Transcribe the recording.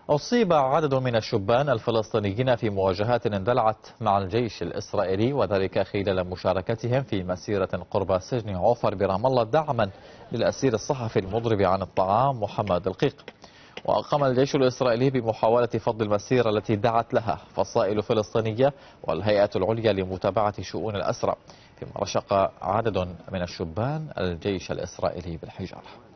أصيب عدد من الشبان الفلسطينيين في مواجهات اندلعت مع الجيش الإسرائيلي، وذلك خلال مشاركتهم في مسيرة قرب سجن عوفر برام الله دعما للأسير الصحفي المضرب عن الطعام محمد دقيق. وقام الجيش الإسرائيلي بمحاولة فض المسيرة التي دعت لها فصائل فلسطينية والهيئة العليا لمتابعة شؤون الأسرى، فيما رشق عدد من الشبان الجيش الإسرائيلي بالحجارة.